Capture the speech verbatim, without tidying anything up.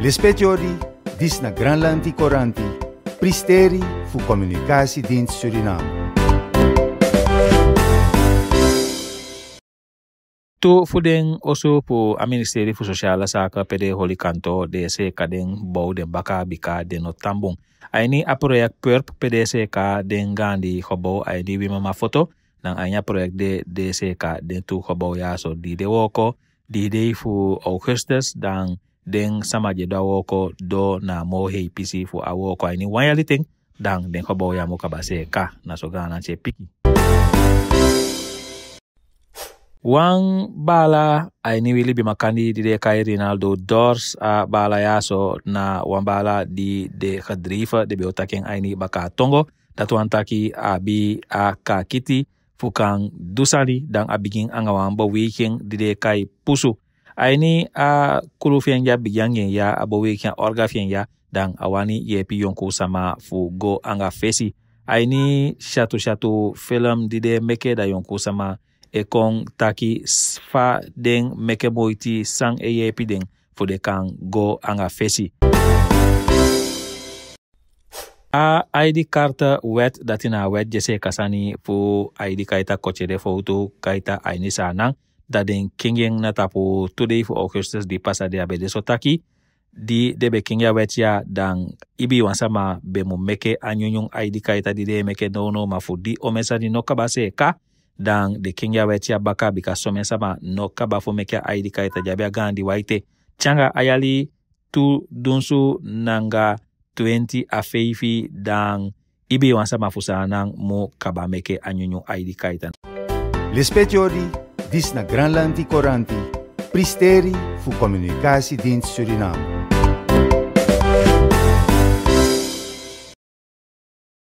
Lispetiori, dis na Granlandi Coranti, Pristeri fu Communicatiedienst Suriname. Tu fudeng osu pu a Ministeri fu Sosiale Zaken P D Holi Kanto D C K den bou den baka bika den no tambung. Aini a proyek P U R P P D C K den gandi hobo aini wima ma foto nang anya proyek de D C K den tu hobo ya so di de woko di de fu Augustus dan den samaje da woko do na mo hei pisi fu a woko aini wanyaliting dan den hobo ya mo kabase ka na so gana che piki. Wang bala aini wili bimakandi di de kai Rinaldo Dors a bala yaso na wan bala di de gedriven de beotaking aini baka tongo datu antaki abi a ka kiti fukang dusali dan abiging angawang bawiking di de kai pusu aini a kulufien ya bigyang ya abawiking orga fien ya dan awani yepi yonku sama fu go anga fesi aini shatu shatu film di de meke da yonku sama e kong taki fa den meke moiti sang e yepi den fu de kan go anga fesi. A I D karta wet datina wet jese kasani fu I D kaita kochere foto kaita aini sanang da den kinging na tapu today fu Augustus di pasade abede sotaki di debe kingya wet ya dan ibi wansama be mu meke anyunyung I D kaita di de meke nono mafu di omesa di no kabase ka dan de kingya wetia baka bika some sama no kaba fo meke I D kaita jabia gandi waite changa ayali tu dunsu nanga twenty afeifi dan ibi wansa mafusa nang mo kaba meke anyunyu I D kaita. Lispetiori, dis na Granlandi Coranti, Pristeri fu Communicatiedienst Suriname.